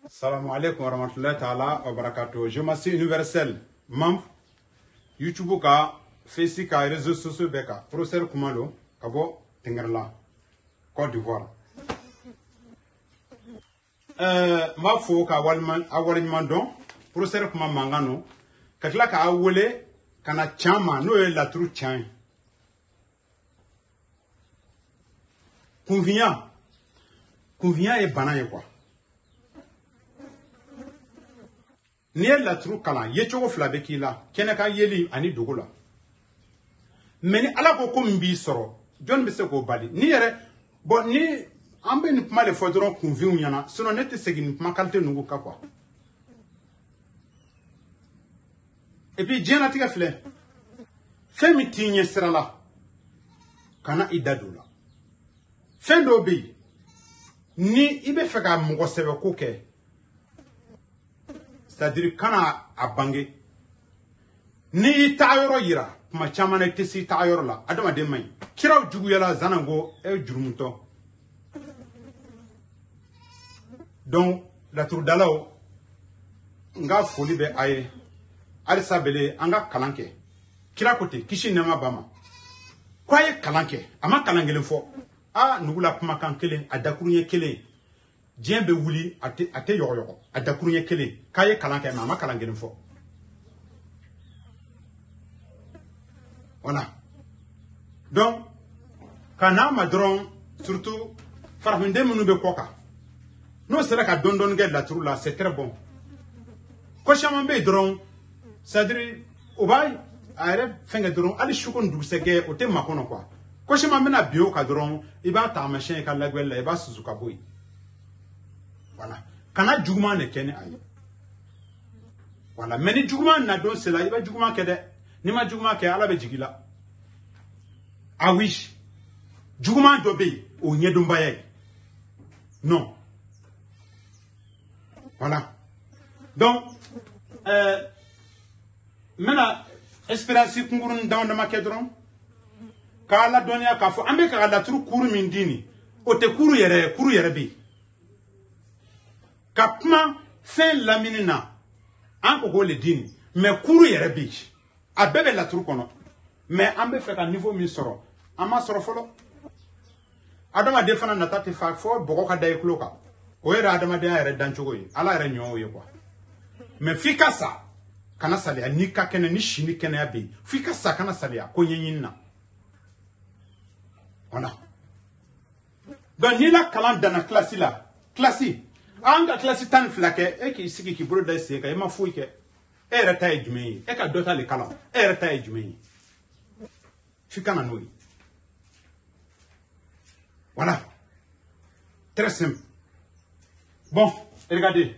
Salam alaikum wa rahmatullahi ta'ala wa barakatuh. Je m'assieds universel. Membre YouTube ka, Facebook ka, réseaux sociaux beka. Professeur Koumalo, Kabo, Tengerla, Côte d'Ivoire. Ma fo ka awaliman don, Professeur Koumalo Mangano, kakla ka awole, kana chama, no e la trou chan. Convient et banaye quoi. Ni la trou kalan ye chogo flabe ki la keneka yeli ani dogola meni ala ko ko mbi soro John be se ko bali ni yere bon ni ambe ni kuma le fodron convient nyana sinon nete segin kuma kalte nugo ka quoi et puis jena tiga fle femi tinye sirala kana idadula fendo bi ni ibe feka mugo sebe ko ke c'est-à-dire kana abange ni taayoro yira kuma chamana tesi taayoro la adama de may kiraw jugu yala zanango e jurumuto donc la tour dalao nga foli be aye alisa bele anga kalanke kira kote kishi nema bama kwaye kalanke ama kalangelen fo a nugula kuma kan kelen adakurunye kelen Djembe wuli ate yoyo adakurunye kele kaye kalanke mama kalangelen fo voilà donc kana madron surtout farafinde munu be koka no sera ka dondon gel la trou là c'est très bon ko chama be dron c'est-à-dire obay ayre fenga dron ali shukon du sege o te makono quoi ko chama mena bio ka dron iba ta machin ka lagwel iba suzuka boy. Voilà. Kana djougman ne kene aye. Voilà. Mais ni djougman na don cela, il va djougman kede. Ni ma djougman ke ala be jigila. Ah oui. Djougman dobe o nyedumbaye. Non. Voilà. Donc, maintenant, espérance kungurun dans de makedron. Ka la donia ka fo ambe ka la tru kuru mindini. O te kuru yere bi. Kapma fin laminina anko le dini mais kuru yere bi a bebe la tru kono mais ambe fe ka niveau mi soro ama soro folo adama defana natati fa fo bogo ka day kloka o yere adama de yere danchogo yi ala yere nyo yi quoi mais fika sa kana sali ni ka kene ni shini kene ya bi fika sa kana sali ko nyinyina voilà donc ni la kalan dana classe la classe anga classe tan flake e ki sigi ki bro da se ka e ma fuike e reta e jumei e ka dota le kala e reta e jumei fikana noi voilà très simple bon regardez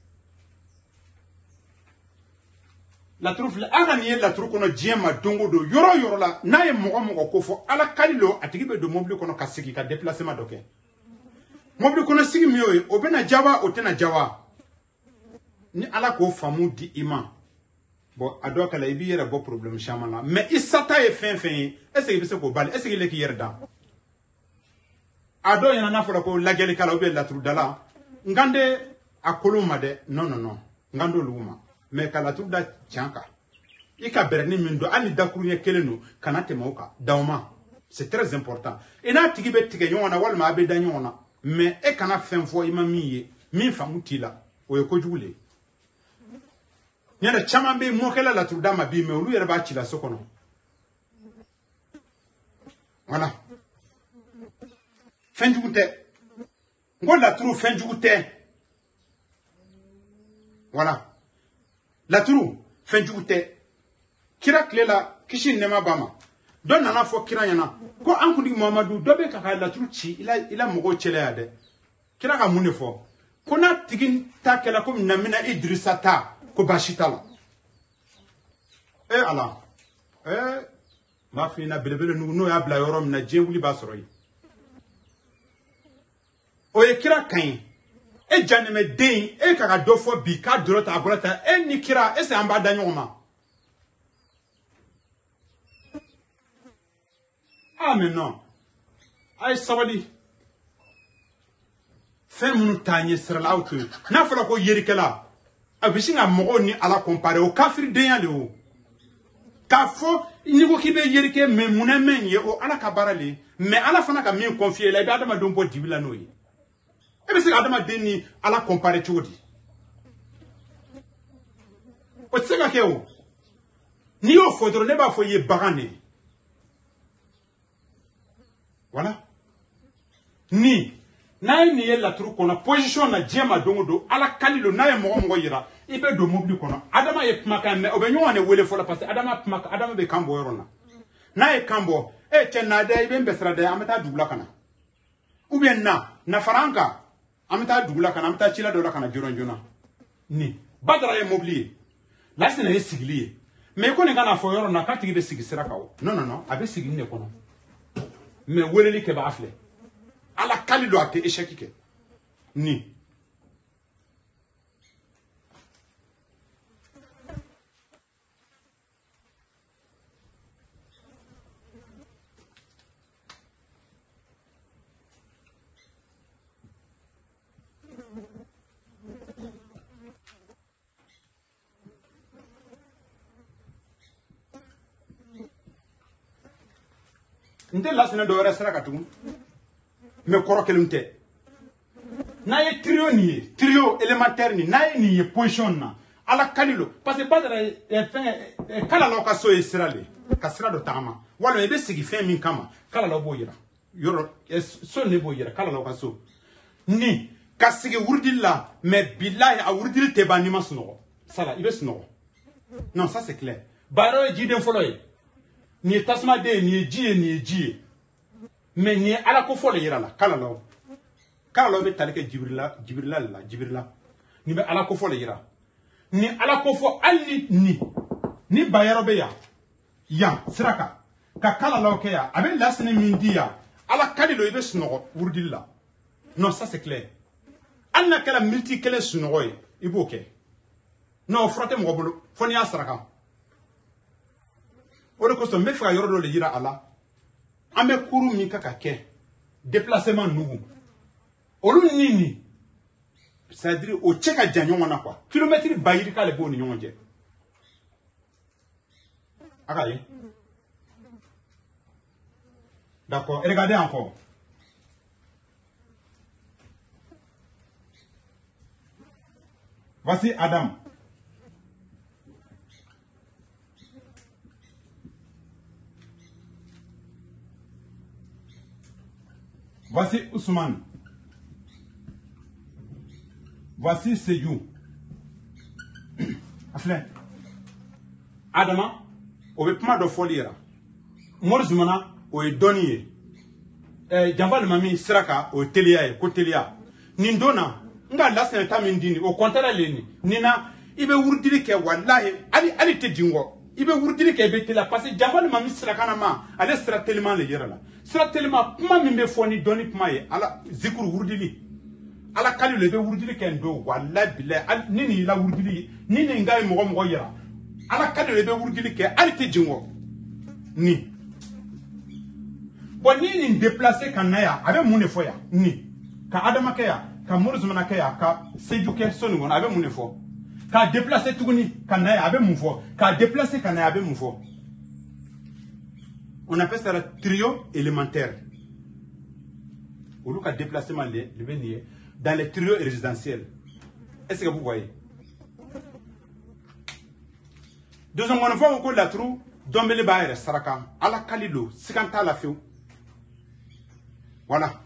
la trouve aga ni la trouve kono jema dongo do yoro la na e mogo ko fo ala kalilo atigibe do mobile kono ka sigi ka déplacement doké mobile kono sigi miyo obena jawa otena jawa ni ala ko famu di iman bon adoka la ibi yere bo problème chamala mais isata e fin est-ce que bise ko bal est-ce que le ki yere da ado yana na fola ko lageli kala obe la tru dala ngande akoluma de non ngando luma mais kala tru da tianka ika berni mindo ani dakuruye kelenu kanate mauka dawma c'est très important ina tigibe tige nyona wal ma be danyona mais e kana fen fo ima miye min famuti la o e ko jugule nyana chama be mo kala la truda ma bi me olu yere ba chila sokono voilà fen jugute ngol la trou fen jugute voilà la trou fen jugute kira klela kishin nema bama don nana fo kira yana ko an kundi Muhammadu dobe ka la trou chi ila mogo chele ade kira ka mune fo ko na tigin ta kala ko namina Idrissa ta ko bashitala ala ma fina belebele no ya bla yorom na jewuli ba soro yi o ye kira kan e janeme den e ka do fo bi ka dorota abolata e ni kira e se amba danyoma ah mais non ay sabali fɛn minnu taa ɲɛ sira la aw to yen n'a fɔra ko yerikɛla a bɛ sin ka mɔgɔw ni ala compare o kafiridenya de o k'a fɔ n'i ko k'i bɛ yerike mais munna mɛn ye o ala ka baara le ye mais ala fana ka min confier la i bɛ adamadenw bɔ dibi la n'o ye e bɛ se ka adamaden ni ala compare cogo di o tɛ se ka kɛ o n'i y'o fɔ dɔrɔn ne b'a fɔ i ye bagan de ye voilà ni n'a ye nin ye laturu kɔnɔ position na diɲɛ ma don o don ala kali lo n'a ye mɔgɔ mɔgɔ yira i bɛ don mobili kɔnɔ adama ye kumakan mɛn o bɛ ɲɔgɔn de wele fɔlɔ parce que adama bɛ kan bɔ yɔrɔ la n'a ye kan bɔ cɛ na dɛ i bɛ n bɛ sira dɛ an bɛ taa dugu la ka na ou bien na fara an kan an bɛ taa dugu la ka na an bɛ taa cila dɔ la ka na joona joona ni badara ye mobili ye lasina ye sigili ye mais ko nin kana fɔ yɔrɔ na k'a tigi bɛ sigi sira kan o non a bɛ sigi nin de kɔnɔ mais weleli kɛbaga filɛ ala kali lo a tɛ échec kɛ ni nte lasina dɔ wɛrɛ sira ka tugun mais kɔrɔ kelen tɛ n'a ye trio nin ye trio élémentaire nin n'a ye nin ye position na ala kali lo parce que badara fɛn kalalaw ka so ye sira le ka sira dɔ tagama walima i bɛ sigi fɛn min kama kalalaw b'o yira yɔrɔ so ne b'o yira kalalaw ka so ni ka sigi wurudili la mais bilahi a wurudili tɛ ban n'i ma sunɔgɔ sala i bɛ sunɔgɔ non ça c'est clair baara ye jiden fɔlɔ ye nin ye tasuma den ye nin ye ji ye nin ye ji ye mais nin ye ala ko fɔ le yira la kalalaw bɛ tali kɛ jibirila nin bɛ ala ko fɔ le yira ni ala ko fɔ hali ni bayɔrɔ bɛ yan sira kan ka kalalaw kɛ yan a bɛ lasini min di yan ala kali lo i bɛ sunɔgɔ wurudili la non ça c'est clair hali n'a kɛra miniti kelen sunɔgɔ ye i b'o kɛ non o fura tɛ mɔgɔ bolo fo n'i y'a saraka o de kosɔn n bɛ fɛ ka yɔrɔ dɔ de yira a la an bɛ kuru min ka kɛ déplacement nugu olu ni c'est-à-dire o cɛ ka jan ɲɔgɔn na quoi kilomètre bayiri k'ale b'o ni ɲɔgɔn cɛ a ka ye d'accord regardez encore voici Adam. Voici Ousmane. Voici Seyou. Afle. Adama, o be kuma do foliera. Mor Zumana o e doniye. Jambal mami siraka o telia e ko telia. Nindona nga lasene tamindini o kontara leni. Nina ibe wurdiri ke wallahi ali te dingo. Ibe wurdiri ke be telia parce que jambal mami siraka na ma ale sira tellement le yera la. Sira tellement kuma min be foni doni kuma ye ala zikru wurdili. Ala kali le be wurdili ken do wallahi billahi nini la wurdili nini ngai mo yera. Ala kali le be wurdili ke ali te dingo. Ni bon ni déplacer kanaya avec mon efo ya ni ka adama ke ya ka murzumana ke ya ka sejuke sonu wona avec mon efo ka déplacer tuguni kanaya avec mon fo ka déplacer kanaya avec mon fo on appelle ça le trio élémentaire au lieu ka déplacement le venir dans les trios résidentiels est-ce que vous voyez deuxième fois ko la trou dombele baere saraka ala kalilo sikanta la feu. Voilà.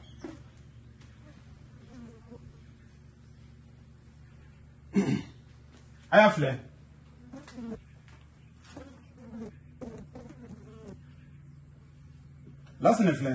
Aya fleur. Là, c'est une fleur.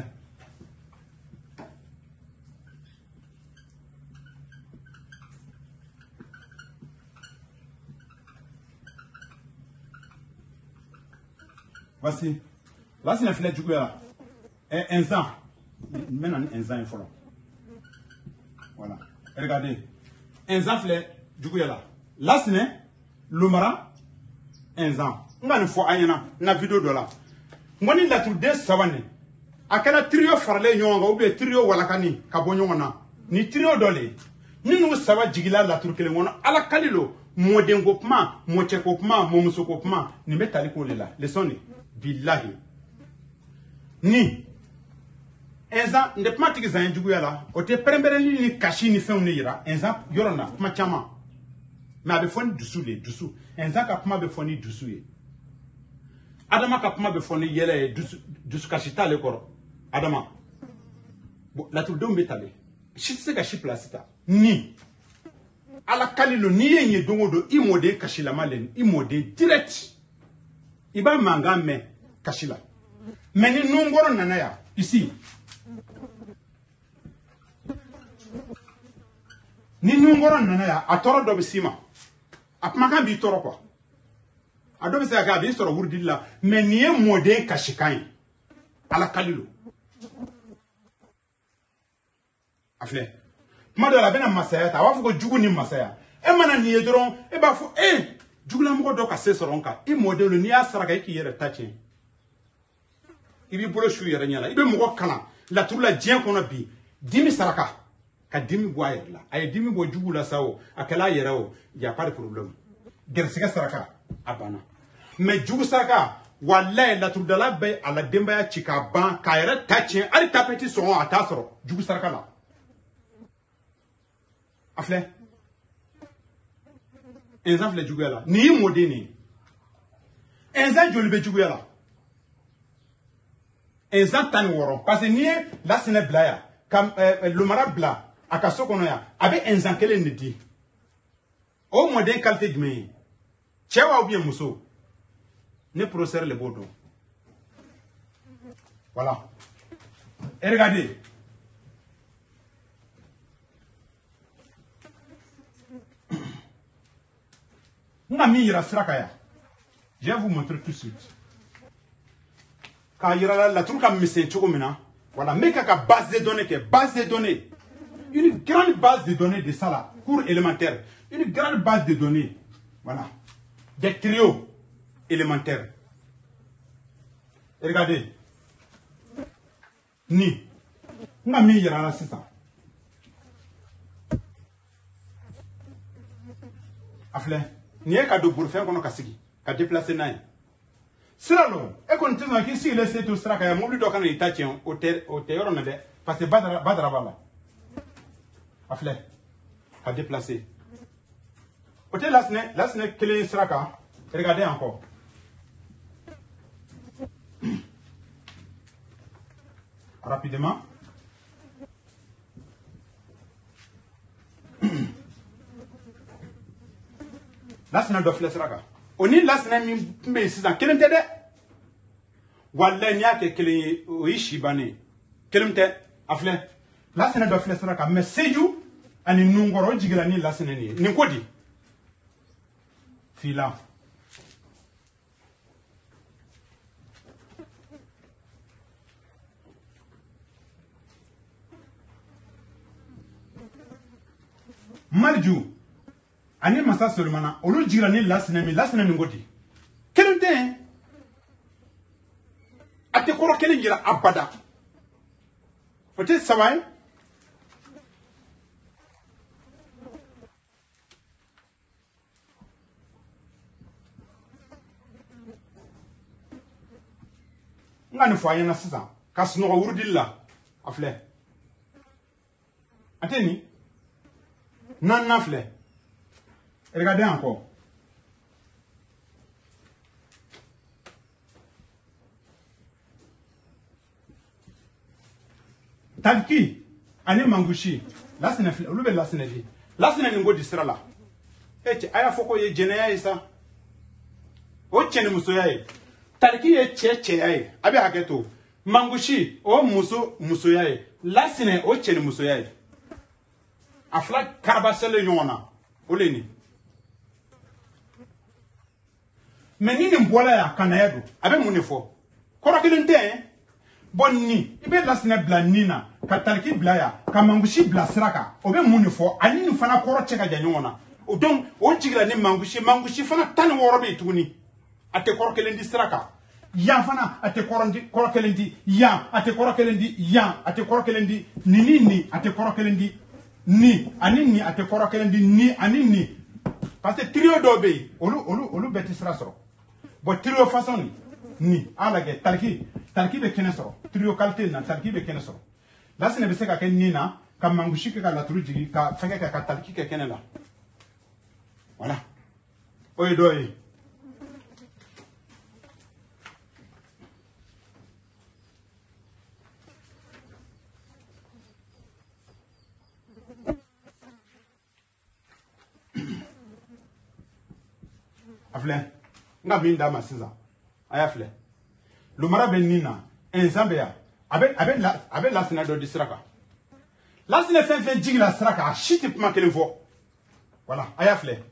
Voici. Là, c'est une fleur du coup. Un an. Maintenant, un an, il faut. Voilà. Regardez. Un an, fleur du coup. Là, c'est le mara. Un an. On va une fois, na vidéo de là. Moi, il a tout des savanes. À quel trio farlé nyonga ou bien trio walakani kabonyona ni trio dole ni nu saba jigila la tur kelen wono ala kalilo modengo kuma mocheko kuma momusoko kuma ni metali ko lela lesoni billahi ni enza ndepma tigi zan jugu yala o te prembere ni kashi ni fen ni yira enza yorona kuma chama ma be foni dusu le dusu enza ka kuma be foni dusu ye adama ka kuma be foni yele dusu kashita le koro adama bo la tur do metale shitse ka shi plasita ni ala kalilo ni yenye dongo do imode kashila malen imode direct iba manga me kashila meni nungoro nana ya ici ni nungoro nana ya atoro do bisima apmaka bi toro kwa adobe se ga bi soro wurdilla meni e mode kashikai ala kalilo afle mado la bena masaya ta wafu ko jugu ni masaya e mana ni yedron e ba fu jugu la mo do ka se soronka e modelo ni asara ka ki yere tache ibi bolo shu yere nyala ibe mo ko kana la turla jien kono bi dimi saraka ka dimi boyer la ay dimi bo jugu la sawo akala yere o ya pas de problème gersika saraka abana mais jugu saraka wallahi la turda la be ala demba ya chika ban ka yere tache ali tapeti so atasoro jugu saraka la afle enza fle jugela ni modeni enza jolibe jugela enza tan woro parce que ni la sene blaya kam le mara bla akaso kono ya abe enza kele ndidi o modèle qualité de me chewa ou bien muso ne procère le bodo voilà et regardez je vais vous montrer tout de suite. Quand il y a la truc comme monsieur Chokomina, voilà, mais qu'à base de données, une grande base de données de ça là, cours élémentaire, une grande base de données, voilà, des trios élémentaires. Et regardez, ni, on a mis là, c'est ça. Afle. Ni e ka do pour faire kono kasigi ka déplacer nay sira lo e kon tino ki si le setu sira ka ya mobli do kana itachien o te yoro na de parce que badra bala afle ka déplacer o te lasne clé sira ka regardez encore rapidement lasna do flesraka oni lasna mi mbe sisan kelente de walla nyake kele o ishibane kelemte afle lasna do flesraka mais seju ani nungoro jigila ni lasna ni kodi fila marju ani masa solomana olu jira ni lasina mi ngoti kelente ate koro kelen jira abada peut-être ça va ngani fo ayana sisa kasno ko wurdilla afle ateni nan nafle. Regardez encore. Talki, ani mangushi, la sene fle, lube la sene vi. La sene ningo disra la. Eche, aya foko ye jene ya isa. O chene muso ya ye. Talki ye che ya ye. Abi haketo. Mangushi, o muso ya ye. La sene o chene muso ya ye. Afla karabasele yona. Oleni. Mais ni mbola ya kanayedo abe munefo kora kelente bonni ibe lasne blanina katalki blaya kamangushi blasraka obe munefo ani ni fana koro cheka janyona donc on jigla ni mangushi fana tan worobe tuni ate koro kelendi sraka ya fana ate koro kelendi ya ate koro kelendi ya ate koro kelendi nini ate koro kelendi ni ani ni ate kɔrɔ kelen di ni ani ni parce que trio dɔ bɛ yen olu bɛɛ tɛ sira sɔrɔ bon trio façon ni ala kɛ taliki bɛ kɛnɛ sɔrɔ trio qualité na taliki bɛ kɛnɛ sɔrɔ lasina bɛ se ka kɛ ni na ka mangusi kɛ ka laturu jigi ka fɛnkɛ kɛ ka taliki kɛ kɛnɛ la voilà o ye dɔ ye afilɛ nga min d'a ma sisan a y'a filɛ lumara bɛ nin na ɛnzan bɛ yan a bɛ lasinɛ dɔ di sira kan lasinɛ fɛn fɛn jigila sira kan a si tɛ kuma kelen fɔ voilà a y'a filɛ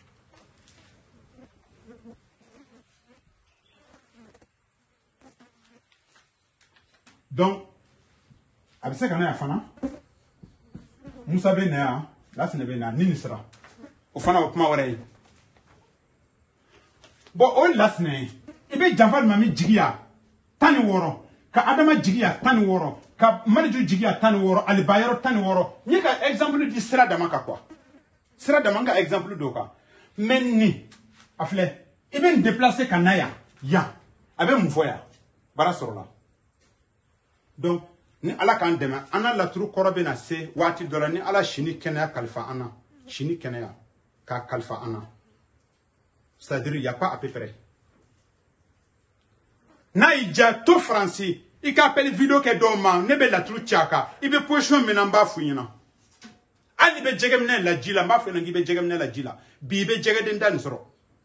donc a bɛ se ka na yan fana musa bɛ na yan lasinɛ bɛ na ni nin sira o fana o kuma wɛrɛ ye bon o lasinɛ i bɛ janfa limami jigiya 16 ka adama jigiya 16 ka maniju jigiya 16 alibayɔrɔ 16 n ye ka exemple di sira dama kan quoi sira dama n ka exemple do kan mais ni a filɛ i bɛ n déplacer ka na yan a bɛ mun fɔ yan baara sɔrɔla donc ni ala k'an dɛmɛ an na laturu kɔrɔ bɛ na se waati dɔ la ni ala sini kɛnɛya kalifa an na sini kɛnɛya k'a kalifa an na c'est-à-dire il y a pas à peu près n'a y'i diya to faransi i ka appel vidéo kɛ dɔw ma ne bɛ laturu ci a kan i bɛ position min na n b'a f'u ɲɛna hali ni bɛ jɛgɛminɛ la ji la n b'a fɔ ɲɛna k'i bɛ jɛgɛminɛ la ji la bi i bɛ jɛgɛden da nin sɔrɔ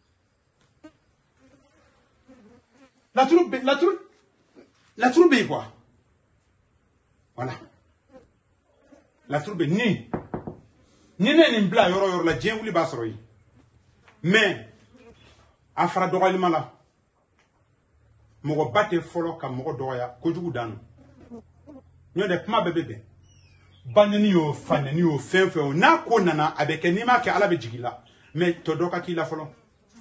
laturu bɛ yen quoi voilà laturu bɛ ni ne nin bila yɔrɔ o yɔrɔ la diɲɛ wuli b'a sɔrɔ yen mais a fara dɔgɔyalima la mɔgɔ ba tɛ fɔlɔ ka mɔgɔ dɔgɔya kojugu dan n'o tɛ kuma bɛɛ bɛ bɛn baneni y'o faneni y'o fɛn fɛn o n'a ko nana a bɛ kɛ n'i m'a kɛ ala bɛ jigin la mais tɔ dɔ ka k'i la fɔlɔ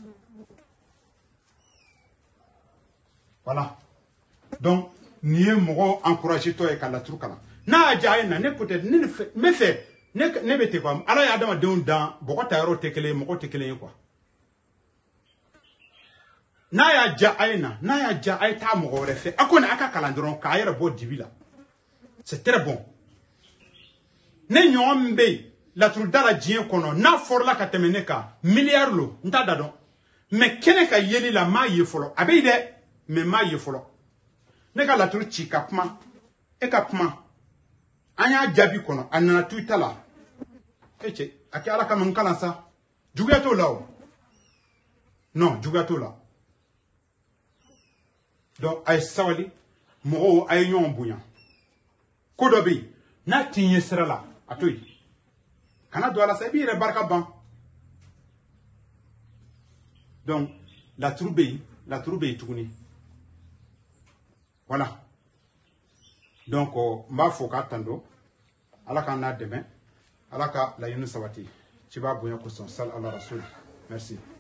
voilà donc nin ye mɔgɔ encouragé tɔ ye ka laturu kalan n'a y'a diya a ye na ne peut-être ne fɛ ne bɛ ten quoi ala ye adamadenw dan bɔgɔ ta yɔrɔ tɛ kelen ye mɔgɔ tɛ kelen ye quoi n'a y'a diya a ye na n'a y'a diya a ye taa mɔgɔ wɛrɛ fɛ a kɔni a ka kalan dɔrɔn k'a yɛrɛ bɔ dibi la c'est très bon ne ɲɔgɔn min bɛ yen laturuda la diɲɛ kɔnɔ n'a fɔrɔla ka tɛmɛ ne kan miliyari lo n t'a da dɔn mais kɛnɛ ka yeli la n m'a ye fɔlɔ a bɛ yen dɛ mais n m'a ye fɔlɔ ne ka laturu ci ka kuma e ka kuma an y'a jaabi kɔnɔ a nana to i ta la e cɛ a kɛ ala kama n kalan sa juguya t'o la o non juguya t'o la donc a ye sabali mɔgɔw a ye ɲɔgɔn bonya ko dɔ bɛ yen n'a t'i ɲɛ sira la a to yen kana don a la sa i b'i yɛrɛ barika ban donc laturu bɛ yen tuguni voilà donc n b'a fɔ k'a tanto ala k'an n'a dɛmɛ ala ka laɲini sabati ci b'a bonya kosɔn sali ala rasuli merci